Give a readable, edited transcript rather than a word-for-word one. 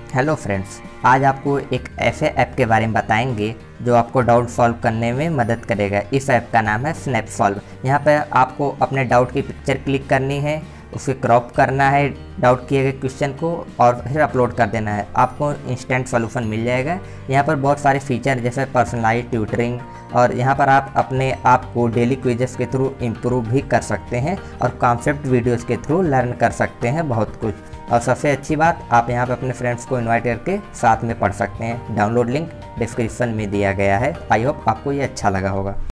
Hello friends, आज आपको एक ऐसे ऐप के बारे में बताएंगे जो आपको डाउट सॉल्व करने में मदद करेगा। इस ऐप का नाम है स्नैप सॉल्व। यहाँ पर आपको अपने डाउट की पिक्चर क्लिक करनी है, उसे क्रॉप करना है डाउट किए गए क्वेश्चन को और फिर अपलोड कर देना है। आपको इंस्टेंट सॉल्यूशन मिल जाएगा। यहाँ पर बहुत सारे फीचर जैसे पर्सनलाइज्ड ट्यूटरिंग, और यहाँ पर आप अपने आप को डेली क्विजेस के थ्रू इम्प्रूव भी कर सकते हैं और कॉन्सेप्ट वीडियोस के थ्रू लर्न कर सकते हैं बहुत कुछ। और सबसे अच्छी बात, आप यहाँ पर अपने फ्रेंड्स को इनवाइट करके साथ में पढ़ सकते हैं। डाउनलोड लिंक डिस्क्रिप्शन में दिया गया है। आई होप आपको ये अच्छा लगा होगा।